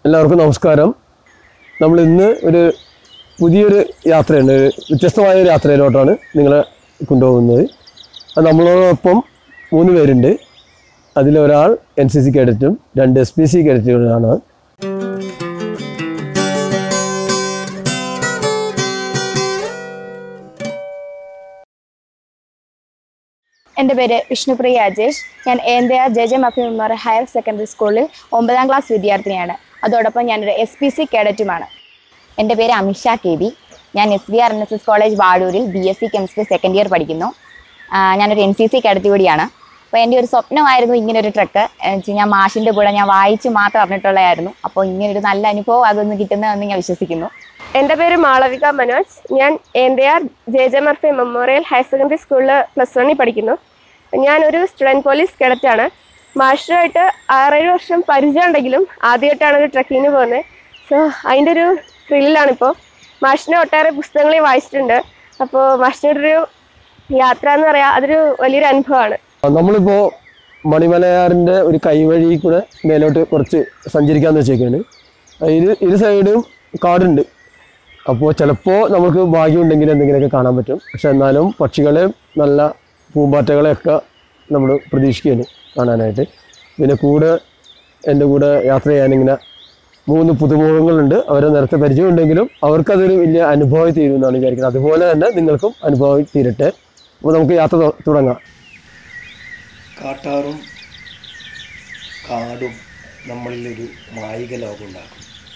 എല്ലാവർക്കും നമസ്കാരം. നമ്മൾ ഇന്ന് ഒരു പുതിയൊരു യാത്രയുണ്ട്, വ്യത്യസ്തമായ ഒരു യാത്രയിലോട്ടാണ് നിങ്ങളെ കൊണ്ടുപോകുന്നത്. അത് നമ്മളോടൊപ്പം 3 പേരുണ്ട്. അതിലൊരാൾ NCC കേഡറ്റും 2 SPC കേഡറ്റുകളാണ്. എൻ്റെ പേര് വിഷ്ണുപ്രിയ രാജേഷ്. ഞാൻ Enthayar JJ Murphy memorial higher secondary സ്കൂളിൽ 9ാം ക്ലാസ് വിദ്യാർത്ഥിനിയാണ്. അതോടൊപ്പം ഞാനൊരു SPC കേഡറ്റുമാണ്. എൻ്റെ പേര് അമിഷ KV. ഞാൻ SVR NSS കോളേജ് വാഴൂരിൽ BSc കെമിസ്ട്രി സെക്കൻഡ് ഇയർ പഠിക്കുന്നു. ഞാനൊരു NCC കേഡറ്റ് കൂടിയാണ്. അപ്പോൾ എൻ്റെ ഒരു സ്വപ്നമായിരുന്നു ഇങ്ങനൊരു ട്രക്ക്. ഞാൻ മാഷിൻ്റെ കൂടെ ഞാൻ വായിച്ച് മാത്രം അറിഞ്ഞിട്ടുള്ളതായിരുന്നു. അപ്പോൾ ഇങ്ങനൊരു നല്ല അനുഭവം അതൊന്ന് കിട്ടുന്നതെന്ന് ഞാൻ വിശ്വസിക്കുന്നു. എൻ്റെ പേര് മാളവിക മനോജ്. ഞാൻ Enthayar JJ Murphy memorial higher secondary സ്കൂളിൽ +1 പഠിക്കുന്നു. ഞാനൊരു സ്റ്റുഡൻറ്റ് പോലീസ് കേഡറ്റാണ്. മാഷുമായിട്ട് 6-7 വർഷം പരിചയം ഉണ്ടെങ്കിലും ആദ്യമായിട്ടാണ് ഒരു ട്രക്കിങ്ങിന് പോകുന്നത്. സോ അതിൻ്റെ ഒരു ത്രില്ലിലാണിപ്പോൾ. മാഷിനെ ഒട്ടേറെ പുസ്തകങ്ങളിൽ വായിച്ചിട്ടുണ്ട്. അപ്പോൾ മാഷിൻ്റെ ഒരു യാത്ര എന്ന് പറയാം, അതൊരു വലിയൊരു അനുഭവമാണ്. നമ്മളിപ്പോൾ മണിമലയാറിൻ്റെ ഒരു കൈവഴി കൂടെ മേലോട്ട് കുറച്ച് സഞ്ചരിക്കാമെന്ന് വെച്ചേക്കാണ്. ഇരു സൈഡും കാടുണ്ട്. അപ്പോൾ ചിലപ്പോൾ നമുക്ക് ഭാഗ്യമുണ്ടെങ്കിൽ എന്തെങ്കിലുമൊക്കെ കാണാൻ പറ്റും. പക്ഷെ എന്നാലും പക്ഷികളെ, നല്ല പൂമ്പാറ്റകളെയൊക്കെ നമ്മൾ പ്രതീക്ഷിക്കുകയാണ് കാണാനായിട്ട്. പിന്നെ എൻ്റെ കൂടെ യാത്ര ചെയ്യാനിങ്ങനെ 3 പുതുമുഖങ്ങളുണ്ട്. അവരെ നേരത്തെ പരിചയമുണ്ടെങ്കിലും അവർക്കതൊരു വലിയ അനുഭവമായി തീരുമെന്നാണ് വിചാരിക്കുന്നത്. അതുപോലെ തന്നെ നിങ്ങൾക്കും അനുഭവമായി തീരട്ടെ. അപ്പോൾ നമുക്ക് യാത്ര തുടങ്ങാം. കാട്ടാറും കാടും നമ്മളിലൊരു മായിക ലോകമുണ്ടാക്കും.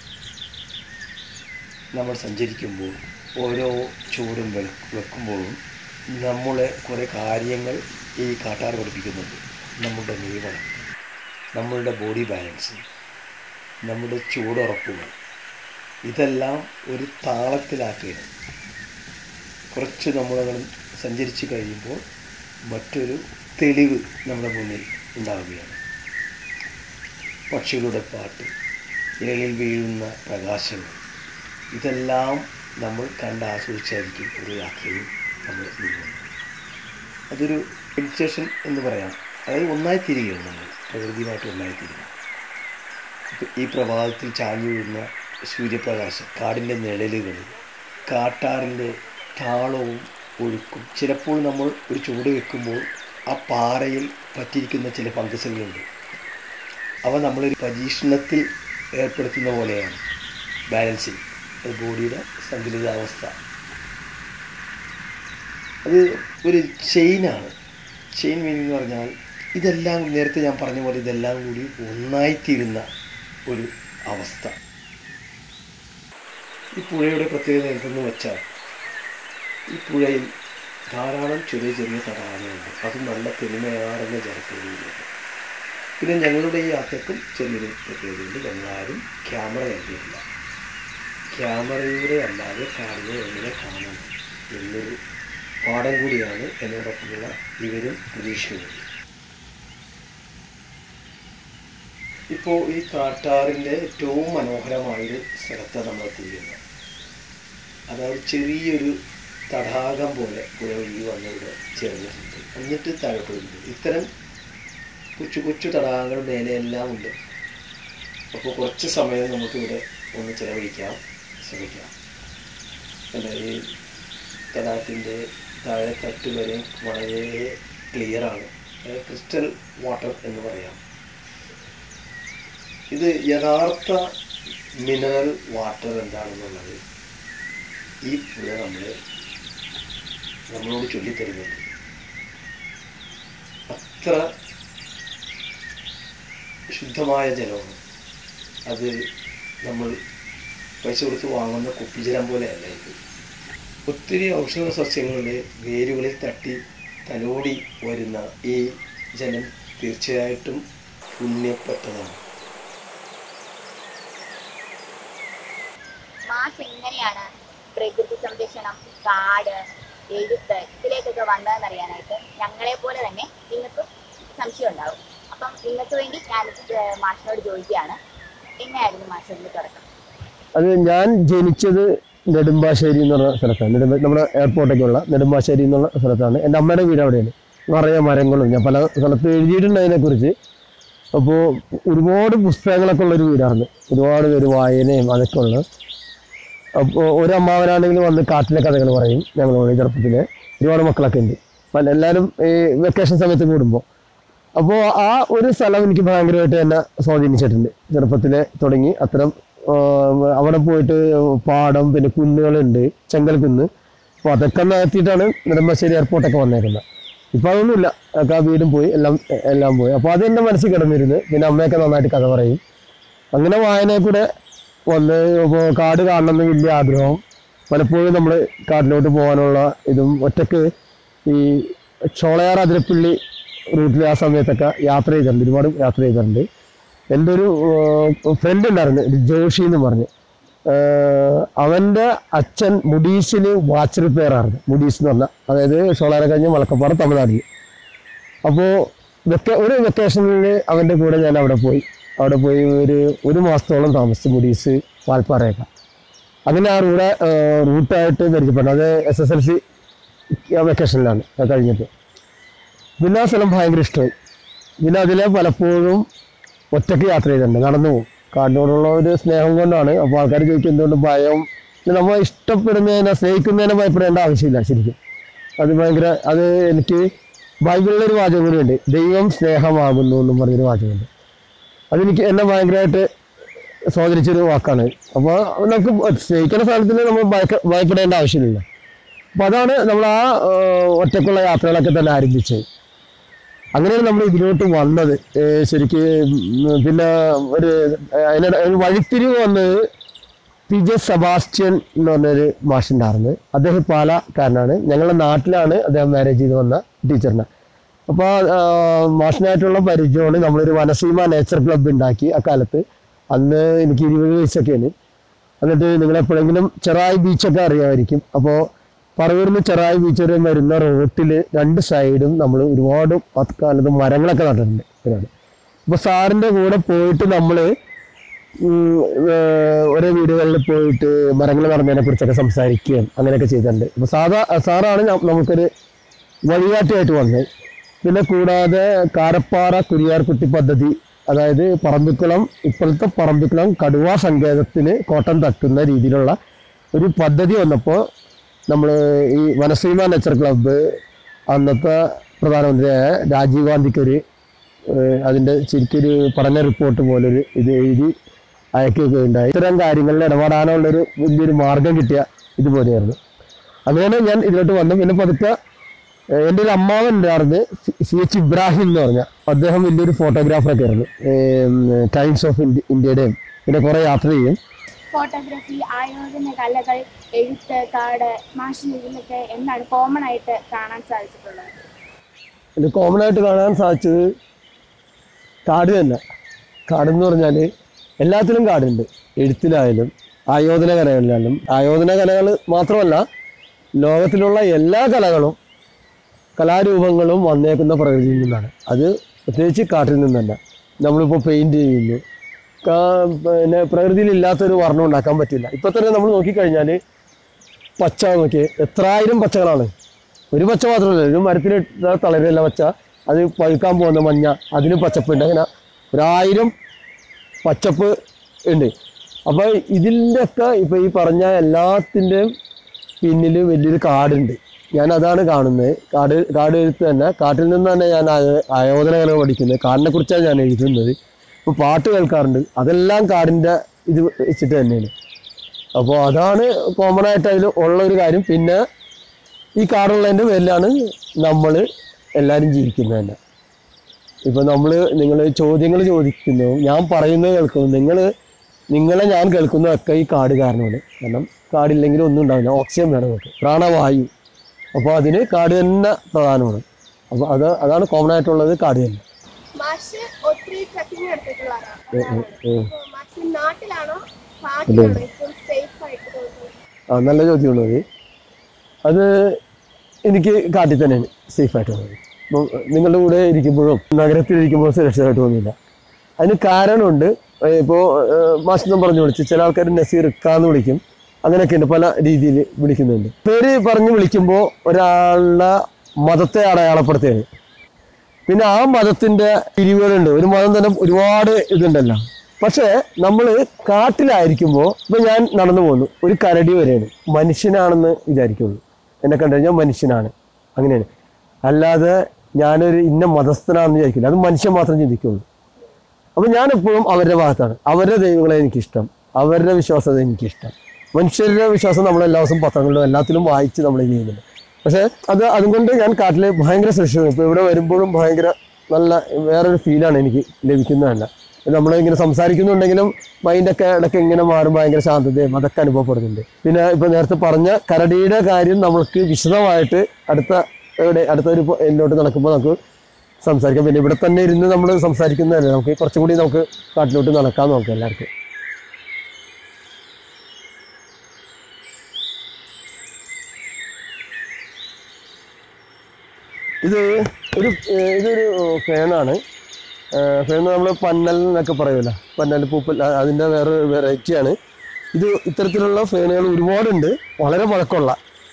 നമ്മൾ സഞ്ചരിക്കുമ്പോൾ ഓരോ ചൂടും വെക്കുമ്പോഴും നമ്മളെ കുറേ കാര്യങ്ങൾ ഈ കാട്ടാർ പഠിപ്പിക്കുന്നുണ്ട്. നമ്മുടെ നീവണം, നമ്മളുടെ ബോഡി ബാലൻസ്, നമ്മുടെ ചൂടുറപ്പുകൾ, ഇതെല്ലാം ഒരു താളത്തിലാക്കുകയാണ്. കുറച്ച് നമ്മളങ്ങനെ സഞ്ചരിച്ച് കഴിയുമ്പോൾ മറ്റൊരു തെളിവ് നമ്മുടെ മുന്നിൽ ഉണ്ടാവുകയാണ്. പക്ഷികളുടെ പാട്ട്, ഇലകളിൽ വീഴുന്ന പ്രകാശങ്ങൾ, ഇതെല്ലാം നമ്മൾ ആസ്വദിച്ചായിരിക്കും ഒരു യാത്രയിൽ നമ്മൾ നീങ്ങുന്നത്. അതൊരു മെഡിറ്റേഷൻ എന്ന് പറയാം. അതായത് ഒന്നായിത്തീരുകയാണ്, നമ്മൾ പ്രകൃതിയുമായിട്ട് ഒന്നായിത്തീരുക. ഈ പ്രഭാതത്തിൽ ചാഞ്ഞു വീഴുന്ന സൂര്യപ്രകാശം, കാടിൻ്റെ നിഴലുകൾ, കാട്ടാറിൻ്റെ താളവും ഒഴുക്കും. ചിലപ്പോൾ നമ്മൾ ഒരു ചുവട് വെക്കുമ്പോൾ ആ പാറയിൽ പറ്റിയിരിക്കുന്ന ചില ഫംഗസുകളുണ്ട്. അവ നമ്മളൊരു പരീക്ഷണത്തിൽ ഏർപ്പെടുത്തുന്ന പോലെയാണ്. ബാലൻസിങ്, ബോഡിയുടെ സന്തുലിതാവസ്ഥ, അത് ഒരു ചെയിനാണ്. ചെയിൻ മീനിങ് എന്ന് പറഞ്ഞാൽ ഇതെല്ലാം നേരത്തെ ഞാൻ പറഞ്ഞ പോലെ ഇതെല്ലാം കൂടി ഒന്നായിത്തീരുന്ന ഒരു അവസ്ഥ. ഈ പുഴയുടെ പ്രത്യേകത എന്തെന്ന് വെച്ചാൽ, ഈ പുഴയിൽ ധാരാളം ചെറിയ ചെറിയ തടാകങ്ങളുണ്ട്. അതും നല്ല തെളിമയാർന്ന ജലത്തോടുകൂടിയുണ്ട്. പിന്നെ ഞങ്ങളുടെ ഈ യാത്രക്കും ചെറിയൊരു പ്രത്യേകതയുണ്ട്. ഞങ്ങളാരും ക്യാമറ കരുതിയിട്ടില്ല. ക്യാമറയുടെ അല്ലാതെ കാടിനെ എങ്ങനെ കാണണം എന്നൊരു പാഠം കൂടിയാണ് എന്നോടൊപ്പമുള്ള ഇവരും പ്രതീക്ഷിക്കുന്നത്. ഇപ്പോൾ ഈ കാട്ടാറിൻ്റെ ഏറ്റവും മനോഹരമായൊരു സ്ഥലത്താണ് നമ്മൾ എത്തിയിരിക്കുന്നത്. അതായത് ചെറിയൊരു തടാകം പോലെ പുഴ ഒഴുകി വന്നിവിടെ ചേർന്നിട്ടുണ്ട്. എന്നിട്ട് താഴോട്ട് വരുന്നുണ്ട്. ഇത്തരം കൊച്ചു കൊച്ചു തടാകങ്ങൾ മേലെയെല്ലാം ഉണ്ട്. അപ്പോൾ കുറച്ച് സമയം നമുക്കിവിടെ ഒന്ന് ചിലവഴിക്കാൻ ശ്രമിക്കാം. അല്ല, ഈ തടാകത്തിൻ്റെ താഴെത്തട്ട് വരെ വളരെ ക്ലിയറാണ്. ക്രിസ്റ്റൽ വാട്ടർ എന്ന് പറയാം. ഇത് യഥാർത്ഥ മിനറൽ വാട്ടർ എന്താണെന്നുള്ളത് ഈ പുഴ നമ്മളോട് ചൊല്ലിത്തരുന്നുണ്ട്. അത്ര ശുദ്ധമായ ജലമാണ് അത്. നമ്മൾ പൈസ കൊടുത്ത് വാങ്ങുന്ന കുപ്പിജലം പോലെയല്ല ഇത്. ഒത്തിരി ഔഷധ സസ്യങ്ങളുടെ വേരുകളിൽ തട്ടി തലോടി വരുന്ന ഈ ജലം തീർച്ചയായിട്ടും പുണ്യപ്പെട്ടതാണ്. മാഷ് എങ്ങനെയാണ് പ്രകൃതി സംരക്ഷണം, കാട്, എഴുത്ത് ഇതിലേക്കൊക്കെ വന്നതെന്നറിയാനായിട്ട് ഞങ്ങളെ പോലെ തന്നെ നിങ്ങൾക്ക് സംശയം ഉണ്ടാവും. അപ്പം നിങ്ങൾക്ക് വേണ്ടി ഞാൻ മാഷിനോട് ചോദിക്കുകയാണ്, എങ്ങനെയായിരുന്നു മാഷിൻ്റെ തുടക്കം? അത് ഞാൻ ജനിച്ചത് നെടുമ്പാശ്ശേരി എന്ന് പറഞ്ഞ സ്ഥലത്താണ്. നമ്മുടെ എയർപോർട്ടൊക്കെ ഉള്ള നെടുമ്പാശ്ശേരി എന്നുള്ള സ്ഥലത്താണ്. എൻ്റെ അമ്മയുടെ വീട് അവിടെയാണ്. നിറയെ മരങ്ങളും. ഞാൻ പല സ്ഥലത്ത് എഴുതിയിട്ടുണ്ട് അതിനെക്കുറിച്ച്. അപ്പോൾ ഒരുപാട് പുസ്തകങ്ങളൊക്കെ ഉള്ളൊരു വീടായിരുന്നു, ഒരുപാട് പേര് വായനയും അതൊക്കെ ഉള്ളത്. അപ്പോൾ ഒരു അമ്മാവനാണെങ്കിൽ വന്ന് കാട്ടിലെ കഥകൾ പറയും ഞങ്ങളോട്. ചെറുപ്പത്തിൽ ഒരുപാട് മക്കളൊക്കെ ഉണ്ട്, അപ്പം എല്ലാവരും ഈ വെക്കേഷൻ സമയത്ത് കൂടുമ്പോൾ. അപ്പോൾ ആ ഒരു സ്ഥലം എനിക്ക് ഭയങ്കരമായിട്ട് എന്നെ സ്വാധീനിച്ചിട്ടുണ്ട്. ചെറുപ്പത്തിലെ തുടങ്ങി അത്തരം അവിടെ പോയിട്ട് പാടം, പിന്നെ കുന്നുകളുണ്ട്, ചെങ്കൽ കുന്ന്. അപ്പോൾ അതൊക്കെ നടത്തിയിട്ടാണ് നെടുമ്പാശ്ശേരി എയർപോർട്ടൊക്കെ വന്നേക്കുന്നത്. ഇപ്പം അതൊന്നുമില്ല, ഒക്കെ ആ വീടും പോയി, എല്ലാം പോയി. അപ്പോൾ അത് എൻ്റെ മനസ്സിൽ കിടന്നിരുന്നു. പിന്നെ അമ്മയൊക്കെ നന്നായിട്ട് കഥ പറയും. അങ്ങനെ വായനയിൽ കൂടെ വന്ന് കാട് കാണണമെന്ന് വലിയ ആഗ്രഹം. പലപ്പോഴും നമ്മൾ കാട്ടിലോട്ട് പോകാനുള്ള ഇതും ഒറ്റക്ക് ഈ ചോളയാർ അതിരപ്പള്ളി റൂട്ടിൽ ആ സമയത്തൊക്കെ യാത്ര ചെയ്തിട്ടുണ്ട്, ഒരുപാട് യാത്ര ചെയ്തിട്ടുണ്ട്. എൻ്റെ ഒരു ഫ്രണ്ട് ഉണ്ടായിരുന്നു, ജോഷി എന്ന് പറഞ്ഞ്. അവൻ്റെ അച്ഛൻ മുഡീസിൽ വാച്ച് റിപ്പയർ ആയിരുന്നു. മുഡീസ് എന്ന് പറഞ്ഞാൽ അതായത് ചോളയാർ കഴിഞ്ഞ് മലക്കപ്പാറ തമിഴ്നാട്ടിൽ. അപ്പോൾ ഒരു വെക്കേഷനിൽ അവൻ്റെ കൂടെ ഞാൻ അവിടെ പോയി ഒരു മാസത്തോളം താമസിച്ചു, മുഡീസ് വാൽപ്പാറയൊക്കെ. അങ്ങനെ ആ റൂട്ടായിട്ട് പരിചയപ്പെട്ടു. അത് SSLC വെക്കേഷനിലാണ് കഴിഞ്ഞിട്ട്. പിന്നെ ആ സ്ഥലം ഭയങ്കര ഇഷ്ടമായി. പിന്നെ അതിലെ പലപ്പോഴും ഒറ്റയ്ക്ക് യാത്ര ചെയ്തിട്ടുണ്ട്, നടന്നു പോകും. കാടിനോടുള്ള ഒരു സ്നേഹം കൊണ്ടാണ്. അപ്പോൾ ആൾക്കാർ ചോദിക്കും എന്തുകൊണ്ട് ഭയം. നമ്മൾ ഇഷ്ടപ്പെടുന്നതിനെ, സ്നേഹിക്കുന്നതിനെ ഭയപ്പെടേണ്ട ആവശ്യമില്ല ശരിക്കും. അത് എനിക്ക് ബൈബിളിലൊരു വാചകം കൂടിയുണ്ട്, ദൈവം സ്നേഹമാകുന്നു എന്നും പറഞ്ഞൊരു വാചകമുണ്ട്. അതെനിക്ക് എന്നെ ഭയങ്കരമായിട്ട് സ്വാധീനിച്ചൊരു വാക്കാണ്. അപ്പോൾ നമുക്ക് സ്നേഹിക്കുന്ന സ്ഥലത്തിൽ നമ്മൾ ഭയപ്പെടേണ്ട ആവശ്യമില്ല. അപ്പോൾ അതാണ് നമ്മൾ ആ ഒറ്റക്കുള്ള യാത്രകളൊക്കെ തന്നെ ആരംഭിച്ചത്. അങ്ങനെയാണ് നമ്മൾ ഇതിലോട്ട് വന്നത് ശരിക്ക്. പിന്നെ ഒരു വഴിത്തിരിവ് വന്നത് PJ സെബാസ്റ്റ്യൻ എന്ന് പറഞ്ഞൊരു മാഷുണ്ടായിരുന്നു. അദ്ദേഹം പാലക്കാരനാണ്. ഞങ്ങളുടെ നാട്ടിലാണ് അദ്ദേഹം മാരേജ് ചെയ്ത് വന്ന ടീച്ചറിനെ. അപ്പോൾ മാഷിനായിട്ടുള്ള പരിചയമാണ്. നമ്മളൊരു വനസീമ നേച്ചർ ക്ലബ്ബ് ഉണ്ടാക്കി അക്കാലത്ത്. അന്ന് എനിക്ക് 20 വയസ്സൊക്കെയാണ്. എന്നിട്ട് നിങ്ങളെപ്പോഴെങ്കിലും ചെറായി ബീച്ചൊക്കെ അറിയാമായിരിക്കും. അപ്പോൾ പറവൂരിൽ നിന്ന് ചെറായി ബീച്ച് വരെ വരുന്ന റോട്ടിൽ 2 സൈഡും നമ്മൾ ഒരുപാട് അക്കാലത്ത് മരങ്ങളൊക്കെ നട്ടിട്ടുണ്ട്. അപ്പോൾ സാറിൻ്റെ കൂടെ പോയിട്ട് നമ്മൾ ഓരോ വീടുകളിൽ പോയിട്ട് മരങ്ങൾ നടന്നതിനെ കുറിച്ചൊക്കെ സംസാരിക്കുകയും അങ്ങനെയൊക്കെ ചെയ്തിട്ടുണ്ട്. അപ്പോൾ സാറാണ് നമുക്കൊരു വഴികാട്ടിയായിട്ട് വന്നത്. പിന്നെ കൂടാതെ കാരപ്പാറ കുരിയാർകുട്ടി പദ്ധതി, അതായത് ഇപ്പോഴത്തെ പറമ്പിക്കുളം കടുവാ സങ്കേതത്തിന് കോട്ടം തട്ടുന്ന രീതിയിലുള്ള ഒരു പദ്ധതി വന്നപ്പോൾ നമ്മൾ ഈ വനസീമ നേച്ചർ ക്ലബ്ബ് അന്നത്തെ പ്രധാനമന്ത്രിയായ രാജീവ് ഗാന്ധിക്കൊരു അതിൻ്റെ ശരിക്കൊരു പഠന റിപ്പോർട്ട് പോലൊരു ഇത് എഴുതി അയക്കുകയൊക്കെ ഉണ്ടായി. ഇത്തരം കാര്യങ്ങളിൽ ഇടപെടാനുള്ളൊരു വലിയൊരു മാർഗം കിട്ടിയ ഇതുപോലെയായിരുന്നു. അങ്ങനെയാണ് ഞാൻ ഇതിലോട്ട് വന്നു. പിന്നെ പതുക്കെ എൻ്റെ ഒരു അമ്മാവൻ ഉണ്ടായിരുന്നു, CH ഇബ്രാഹിം എന്ന് പറഞ്ഞാൽ. അദ്ദേഹം വലിയൊരു ഫോട്ടോഗ്രാഫറൊക്കെ ആയിരുന്നു. ടൈംസ് ഓഫ് ഇന്ത്യയുടെയും പിന്നെ കുറേ യാത്ര ചെയ്യും. ഫോട്ടോഗ്രാഫി, ആയോധന കലകൾ, എഴുത്ത്, കാട്, മാഷിന് ഇതിലൊക്കെ എന്താണ് കോമൺ ആയിട്ട് കാണാൻ സാധിച്ചിട്ടുള്ളത്? ഇത് കോമൺ ആയിട്ട് കാണാൻ സാധിച്ചത് കാട് തന്നെ. കാടെന്ന് പറഞ്ഞാൽ എല്ലാത്തിലും കാടുണ്ട്. എഴുത്തിലായാലും ആയോധന കലകളിലായാലും. ആയോധന കലകൾ മാത്രമല്ല, ലോകത്തിലുള്ള എല്ലാ കലാരൂപങ്ങളും വന്നേക്കുന്ന പ്രകൃതിയിൽ നിന്നാണ്. അത് പ്രത്യേകിച്ച് കാട്ടിൽ നിന്നല്ല. നമ്മളിപ്പോൾ പെയിൻറ് ചെയ്യുന്നു, പിന്നെ പ്രകൃതിയിൽ ഇല്ലാത്തൊരു വർണ്ണം ഉണ്ടാക്കാൻ പറ്റില്ല. ഇപ്പം തന്നെ നമ്മൾ നോക്കിക്കഴിഞ്ഞാൽ പച്ച നോക്കി എത്രായിരം പച്ചകളാണ്. ഒരു പച്ച മാത്രമല്ല, ഒരു മരത്തിൽ തളരല്ല പച്ച, അത് പഴുക്കാൻ പോകുന്ന മഞ്ഞ, അതിന് പച്ചപ്പുണ്ട്. അങ്ങനെ 1000 പച്ചപ്പ് ഉണ്ട്. അപ്പോൾ ഇതിൻ്റെ ഒക്കെ ഇപ്പോൾ ഈ പറഞ്ഞ എല്ലാത്തിൻ്റെയും പിന്നിൽ വലിയൊരു കാടുണ്ട്. ഞാൻ അതാണ് കാണുന്നത്. കാട് എഴുത്ത് തന്നെ, കാട്ടിൽ നിന്ന് തന്നെ ഞാൻ ആയോധന കല പഠിക്കുന്നത്. കാടിനെ കുറിച്ചാണ് ഞാൻ എഴുതുന്നത്. ഇപ്പോൾ പാട്ട് കേൾക്കാറുണ്ട്, അതെല്ലാം കാടിൻ്റെ ഇത് വെച്ചിട്ട് തന്നെയാണ്. അപ്പോൾ അതാണ് കോമൺ ആയിട്ട് അതിൽ ഉള്ളൊരു കാര്യം. പിന്നെ ഈ കാടുള്ളതിൻ്റെ പേരിലാണ് നമ്മൾ എല്ലാവരും ജീവിക്കുന്നത് തന്നെ. ഇപ്പോൾ നിങ്ങൾ ചോദ്യങ്ങൾ ചോദിക്കുന്നു, ഞാൻ പറയുന്നത് കേൾക്കുന്നു, നിങ്ങളെ ഞാൻ കേൾക്കുന്നതൊക്കെ ഈ കാട് കാരണമാണ്. കാരണം കാടില്ലെങ്കിൽ ഒന്നും ഉണ്ടാവില്ല. ഓക്സിജൻ വേണം നമുക്ക്, പ്രാണവായു. അപ്പോൾ അതിന് കാട് തന്നെ പ്രധാനമാണ്. അപ്പോൾ അതാണ് കോമൺ ആയിട്ടുള്ളത്, കാട് തന്നെ. മാഷ് ഒത്തിരി ട്രക്കിംഗ് നടത്തിയിട്ടുള്ള ആളാണ്. മാഷ് നാട്ടിലാണോ കാട്ടിലാണോ ഏറ്റവും സേഫ് ആയിട്ട് തോന്നുന്നത്? നല്ല ചോദ്യമുള്ളത്. അത് എനിക്ക് കാട്ടിൽ തന്നെയാണ് സേഫായിട്ട് തോന്നുന്നത്. ഇപ്പോൾ നിങ്ങളുടെ കൂടെ ഇരിക്കുമ്പോഴും നഗരത്തിലിരിക്കുമ്പോഴും സുരക്ഷിതമായിട്ട് തോന്നില്ല. അതിന് കാരണമുണ്ട്. ഇപ്പോൾ മാഷിനും പറഞ്ഞു വിളിച്ച്, ചില ആൾക്കാർ നസീർ ഇക്കാന്ന് വിളിക്കും, അങ്ങനെയൊക്കെ ഉണ്ട്, പല രീതിയിൽ വിളിക്കുന്നുണ്ട്. പേര് പറഞ്ഞ് വിളിക്കുമ്പോൾ ഒരാളുടെ മതത്തെ അടയാളപ്പെടുത്തുകയാണ്. പിന്നെ ആ മതത്തിൻ്റെ പിരിവുകളുണ്ട്. ഒരു മതം തന്നെ ഒരുപാട് ഇതുണ്ടല്ലോ. പക്ഷേ നമ്മൾ കാട്ടിലായിരിക്കുമ്പോൾ ഇപ്പം ഞാൻ നടന്നു പോകുന്നു, ഒരു കരടി വരെയാണ് മനുഷ്യനാണെന്ന് വിചാരിക്കുള്ളൂ. എന്നെ കണ്ടു കഴിഞ്ഞാൽ മനുഷ്യനാണ്, അങ്ങനെയാണ്. അല്ലാതെ ഞാനൊരു ഇന്ന മതസ്ഥനാണെന്ന് വിചാരിക്കില്ല. അത് മനുഷ്യൻ മാത്രം ചിന്തിക്കുള്ളൂ. അപ്പം ഞാനെപ്പോഴും അവരുടെ ഭാഗത്താണ്. അവരുടെ ദൈവങ്ങളെ എനിക്കിഷ്ടം, അവരുടെ വിശ്വാസത എനിക്കിഷ്ടം. മനുഷ്യരുടെ വിശ്വാസം നമ്മളെല്ലാ ദിവസവും പത്രങ്ങളിലും എല്ലാത്തിലും വായിച്ച് നമ്മൾ ചെയ്യുന്നുണ്ട്. പക്ഷേ അതുകൊണ്ട് ഞാൻ കാട്ടിൽ ഭയങ്കര സുരക്ഷിതം. ഇപ്പോൾ ഇവിടെ വരുമ്പോഴും ഭയങ്കര നല്ല വേറൊരു ഫീലാണ് എനിക്ക് ലഭിക്കുന്നതല്ല. നമ്മളിങ്ങനെ സംസാരിക്കുന്നുണ്ടെങ്കിലും മൈൻഡൊക്കെ ഇടയ്ക്ക് ഇങ്ങനെ മാറും, ഭയങ്കര ശാന്തതയും അതൊക്കെ അനുഭവപ്പെടുന്നുണ്ട്. പിന്നെ ഇപ്പോൾ നേരത്തെ പറഞ്ഞ കരടിയുടെ കാര്യം നമ്മൾക്ക് വിശദമായിട്ട് അടുത്തൊരു എന്നോട്ട് നടക്കുമ്പോൾ നമുക്ക് സംസാരിക്കാം. പിന്നെ ഇവിടെ തന്നെ ഇരുന്ന് നമ്മൾ സംസാരിക്കുന്നതല്ലേ, നമുക്ക് കുറച്ചും കൂടി നമുക്ക് കാട്ടിലോട്ട് നടക്കാൻ നോക്കാം എല്ലാവർക്കും. ഇതൊരു ഫേണാണ്. ഫേൺ നമ്മൾ പന്നൽ എന്നൊക്കെ പറയുമല്ലോ, പന്നൽ പൂപ്പൽ, അതിൻ്റെ വേറൊരു വെറൈറ്റിയാണ് ഇത്. ഇത്തരത്തിലുള്ള ഫേണുകൾ ഒരുപാടുണ്ട്, വളരെ പഴക്കമുള്ള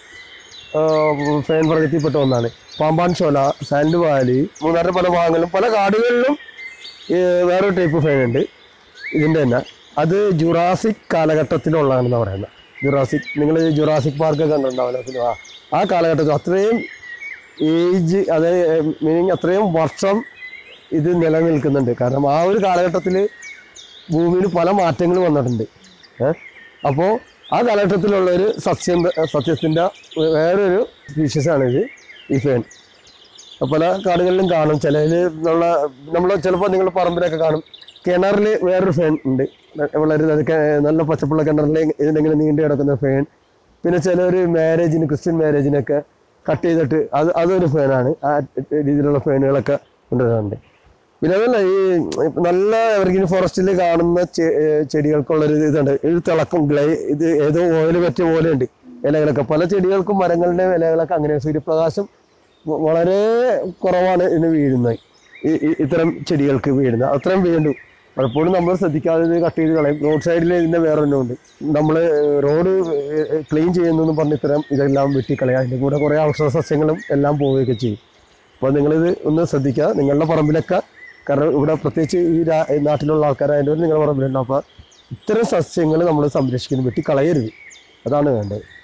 ഫേൺ പ്രകൃതിയിൽപ്പെട്ട ഒന്നാണ്. പാമ്പാൻ ചോല, സാൻഡ് വാലി, മൂന്നാറിൻ്റെ പല ഭാഗങ്ങളിലും പല കാടുകളിലും വേറൊരു ടൈപ്പ് ഫേൺ ഉണ്ട് ഇതിൻ്റെ തന്നെ. അത് ജുറാസിക് കാലഘട്ടത്തിലുള്ളതാണെന്ന് പറയുന്നത്. നിങ്ങൾ ജുറാസിക് പാർക്ക് കണ്ടിട്ടുണ്ടാവില്ല, ആ കാലഘട്ടത്തിൽ അത്രയും ഏജ്, അതായത് മീനിങ് അത്രയും വർഷം ഇത് നിലനിൽക്കുന്നുണ്ട്. കാരണം ആ ഒരു കാലഘട്ടത്തിൽ ഭൂമിയിൽ പല മാറ്റങ്ങൾ വന്നിട്ടുണ്ട്. അപ്പോൾ ആ കാലഘട്ടത്തിലുള്ളൊരു സസ്യത്തിൻ്റെ വേറൊരു സ്പീഷ്യസാണ് ഈ ഫേൺ. പല കാടുകളിലും കാണും. ചിലതിൽ നമ്മൾ ചിലപ്പോൾ നിങ്ങൾ പറമ്പിലൊക്കെ കാണും. കിണറിൽ വേറൊരു ഫേൺ ഉണ്ട്, വളരെ നല്ല പച്ചപ്പുള്ള കിണറിൽ ഇതിനെങ്കിലും നീണ്ടു കിടക്കുന്ന ഫേൺ. പിന്നെ ചിലർ ക്രിസ്ത്യൻ മാരേജിനൊക്കെ കട്ട് ചെയ്തിട്ട് അതൊരു ഫേനാണ്. ആ രീതിയിലുള്ള ഫേനുകളൊക്കെ കൊണ്ടുവരാറുണ്ട്. പിന്നെ അതല്ല, ഈ നല്ല എവർഗ്രീൻ ഫോറസ്റ്റിൽ കാണുന്ന ചെടികൾക്കുള്ളൊരു ഇതുണ്ട്, ഇത് തിളക്കും ഇത് ഏതോ ഓയിൽ പറ്റിയ പോലെ ഉണ്ട് ഇലകളൊക്കെ. പല ചെടികൾക്കും മരങ്ങളുടെ ഇലകളൊക്കെ അങ്ങനെ സൂര്യപ്രകാശം വളരെ കുറവാണ് ഇതിന് വീഴുന്നത്, ഇത്തരം ചെടികൾക്ക് വീഴുന്നത്. അത്രയും വീണ്ടും പലപ്പോഴും നമ്മൾ ശ്രദ്ധിക്കാതെ ഇത് കട്ട് ചെയ്ത് കളയും. റോഡ് സൈഡിൽ ഇതിൻ്റെ വേറൊന്നുണ്ട്. നമ്മൾ റോഡ് ക്ലീൻ ചെയ്യുന്നതെന്ന് പറഞ്ഞ് ഇതെല്ലാം വെട്ടിക്കളയുക. അതിൻ്റെ കൂടെ കുറേ ഔഷധ സസ്യങ്ങളും എല്ലാം പോവുകയൊക്കെ ചെയ്യും. അപ്പോൾ നിങ്ങളിത് ഒന്ന് ശ്രദ്ധിക്കുക നിങ്ങളുടെ പറമ്പിലൊക്കെ. കാരണം ഇവിടെ പ്രത്യേകിച്ച് ഈ നാട്ടിലുള്ള ആൾക്കാരായതുകൊണ്ട് നിങ്ങളുടെ പറമ്പിലുണ്ടാവും. അപ്പോൾ ഇത്തരം സസ്യങ്ങൾ നമ്മൾ സംരക്ഷിക്കുന്നു, വെട്ടിക്കളയരുത്. അതാണ് വേണ്ടത്.